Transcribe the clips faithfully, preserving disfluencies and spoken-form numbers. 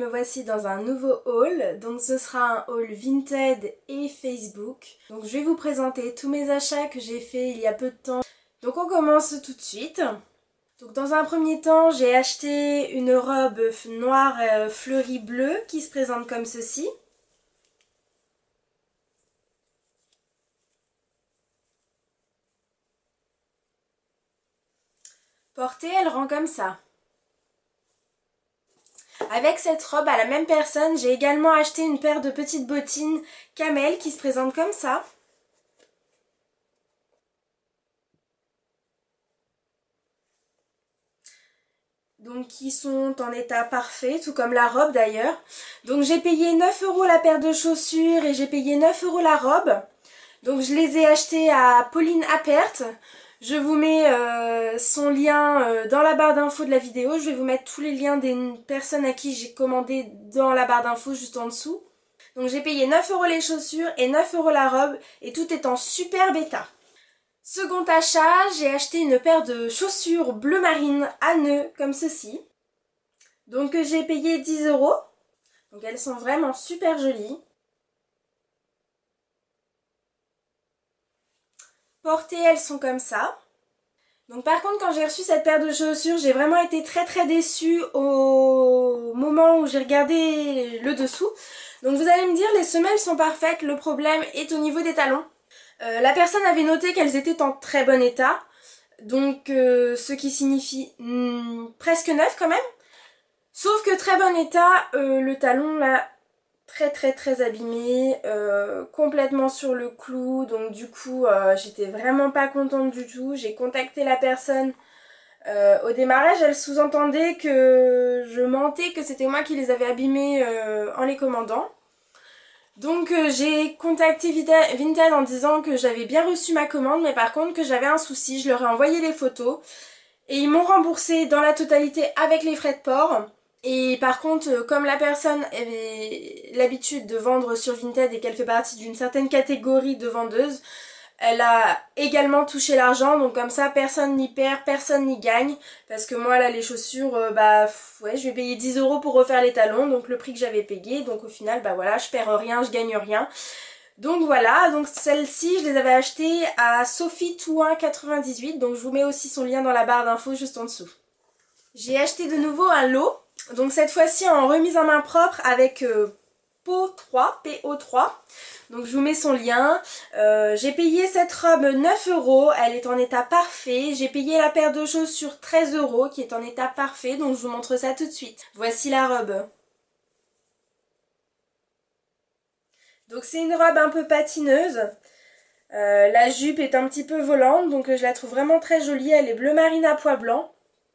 revoici dans un nouveau haul. Donc ce sera un haul Vinted et Facebook. Donc je vais vous présenter tous mes achats que j'ai fait il y a peu de temps. Donc on commence tout de suite. Donc dans un premier temps, j'ai acheté une robe noire euh, fleurie bleue qui se présente comme ceci. Portée, elle rend comme ça. Avec cette robe à la même personne, j'ai également acheté une paire de petites bottines camel qui se présentent comme ça. Donc qui sont en état parfait, tout comme la robe d'ailleurs. Donc j'ai payé neuf euros la paire de chaussures et j'ai payé neuf euros la robe. Donc je les ai achetées à Pauline Appert. Je vous mets euh, son lien euh, dans la barre d'infos de la vidéo. Je vais vous mettre tous les liens des personnes à qui j'ai commandé dans la barre d'infos juste en dessous. Donc j'ai payé neuf euros les chaussures et neuf euros la robe et tout est en super bêta. Second achat, j'ai acheté une paire de chaussures bleu marine à nœuds comme ceci. Donc j'ai payé dix euros. Donc elles sont vraiment super jolies. Portées, elles sont comme ça. Donc par contre, quand j'ai reçu cette paire de chaussures, j'ai vraiment été très très déçue au moment où j'ai regardé le dessous. Donc vous allez me dire, les semelles sont parfaites, le problème est au niveau des talons. Euh, la personne avait noté qu'elles étaient en très bon état, donc euh, ce qui signifie hmm, presque neuf quand même. Sauf que très bon état, euh, le talon là, très très très abîmé, euh, complètement sur le clou, donc du coup euh, j'étais vraiment pas contente du tout. J'ai contacté la personne, euh, au démarrage elle sous-entendait que je mentais, que c'était moi qui les avais abîmés euh, en les commandant. Donc euh, j'ai contacté Vinted en disant que j'avais bien reçu ma commande, mais par contre que j'avais un souci. Je leur ai envoyé les photos et ils m'ont remboursé dans la totalité avec les frais de port. Et par contre, comme la personne avait l'habitude de vendre sur Vinted et qu'elle fait partie d'une certaine catégorie de vendeuses, elle a également touché l'argent, donc comme ça personne n'y perd, personne n'y gagne. Parce que moi là les chaussures, euh, bah ouais, je vais payer dix euros pour refaire les talons, donc le prix que j'avais payé. Donc au final bah voilà, je perds rien, je gagne rien. Donc voilà, donc celles-ci je les avais achetées à Sophie Touin quatre-vingt-dix-huit, donc je vous mets aussi son lien dans la barre d'infos juste en dessous. J'ai acheté de nouveau un lot, donc cette fois-ci en remise en main propre avec euh, P O trois, P O trois. Donc je vous mets son lien. Euh, j'ai payé cette robe neuf euros, elle est en état parfait. J'ai payé la paire de chaussures treize euros qui est en état parfait, donc je vous montre ça tout de suite. Voici la robe. Donc c'est une robe un peu patineuse. Euh, la jupe est un petit peu volante, donc je la trouve vraiment très jolie. Elle est bleu marine à pois blanc.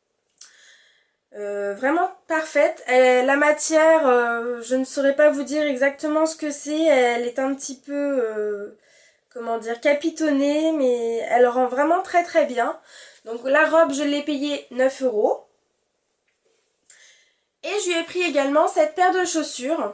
Euh, vraiment parfaite. Elle, la matière, euh, je ne saurais pas vous dire exactement ce que c'est. Elle est un petit peu, euh, comment dire, capitonnée, mais elle rend vraiment très très bien. Donc la robe, je l'ai payée neuf euros. Et je lui ai pris également cette paire de chaussures.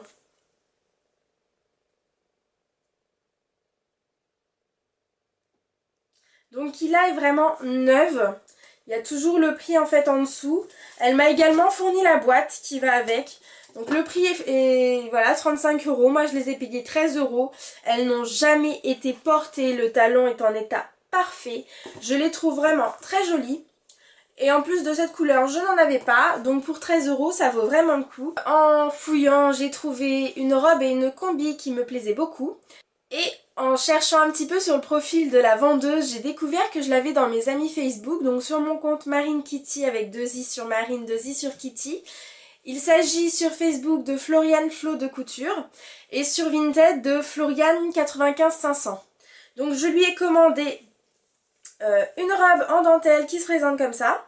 Donc qui là est vraiment neuve. Il y a toujours le prix en fait en dessous. Elle m'a également fourni la boîte qui va avec. Donc le prix est, est voilà trente-cinq euros. Moi je les ai payées treize euros. Elles n'ont jamais été portées. Le talon est en état parfait. Je les trouve vraiment très jolies. Et en plus de cette couleur, je n'en avais pas. Donc pour treize euros, ça vaut vraiment le coup. En fouillant, j'ai trouvé une robe et une combi qui me plaisaient beaucoup. Et en cherchant un petit peu sur le profil de la vendeuse, j'ai découvert que je l'avais dans mes amis Facebook, donc sur mon compte Marine Kitty avec deux i sur Marine, deux i sur Kitty. Il s'agit sur Facebook de Floriane Flo de Couture et sur Vinted de Floriane quatre-vingt-quinze cinq cents. Donc je lui ai commandé euh, une robe en dentelle qui se présente comme ça,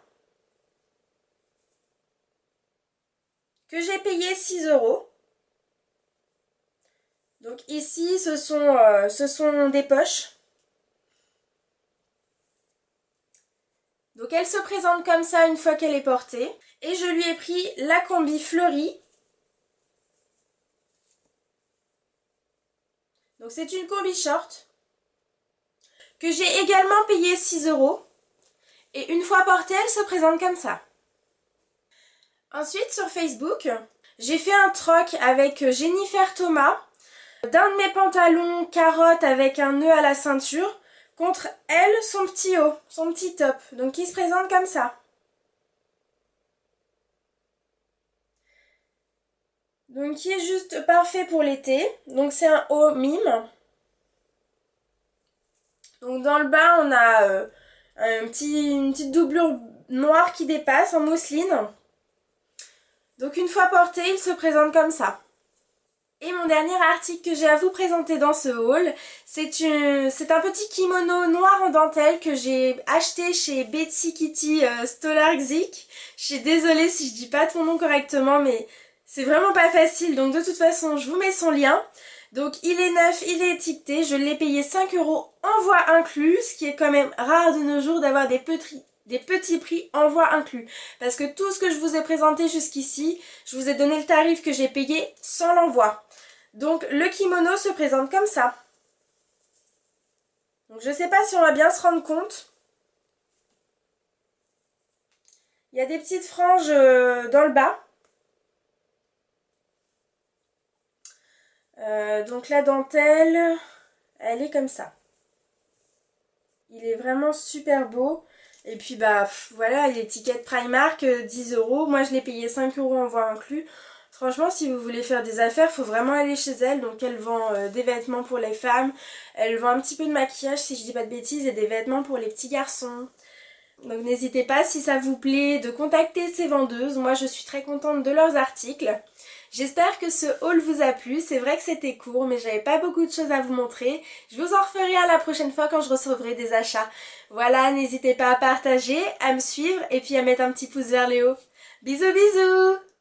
que j'ai payé six euros. Donc ici, ce sont, euh, ce sont des poches. Donc elle se présente comme ça une fois qu'elle est portée. Et je lui ai pris la combi fleurie. Donc c'est une combi short. Que j'ai également payé six euros. Et une fois portée, elle se présente comme ça. Ensuite, sur Facebook, J'ai fait un troc avec Jennifer Thomas d'un de mes pantalons carotte avec un nœud à la ceinture contre elle, son petit haut, son petit top. Donc il se présente comme ça. Donc qui est juste parfait pour l'été. Donc c'est un haut mime. Donc dans le bas on a euh, un petit, une petite doublure noire qui dépasse en mousseline. Donc une fois porté, il se présente comme ça. Et mon dernier article que j'ai à vous présenter dans ce haul, c'est un petit kimono noir en dentelle que j'ai acheté chez Betsy Kitty euh, Stolarczyk. Je suis désolée si je dis pas ton nom correctement, mais c'est vraiment pas facile, donc de toute façon je vous mets son lien. Donc il est neuf, il est étiqueté, je l'ai payé cinq euros envoi inclus, ce qui est quand même rare de nos jours d'avoir des petits... des petits prix envoi inclus. Parce que tout ce que je vous ai présenté jusqu'ici, je vous ai donné le tarif que j'ai payé sans l'envoi. Donc le kimono se présente comme ça. Donc je sais pas si on va bien se rendre compte. Il y a des petites franges dans le bas. Euh, donc la dentelle, elle est comme ça. Il est vraiment super beau. Et puis bah pff, voilà, l'étiquette Primark, euh, dix euros. Moi je l'ai payé cinq euros envoi inclus. Franchement, si vous voulez faire des affaires, il faut vraiment aller chez elle. Donc elle vend euh, des vêtements pour les femmes. Elle vend un petit peu de maquillage, si je dis pas de bêtises, et des vêtements pour les petits garçons. Donc n'hésitez pas, si ça vous plaît, de contacter ces vendeuses. Moi je suis très contente de leurs articles. J'espère que ce haul vous a plu. C'est vrai que c'était court, mais j'avais pas beaucoup de choses à vous montrer. Je vous en referai à la prochaine fois quand je recevrai des achats. Voilà, n'hésitez pas à partager, à me suivre et puis à mettre un petit pouce vers le haut. Bisous bisous!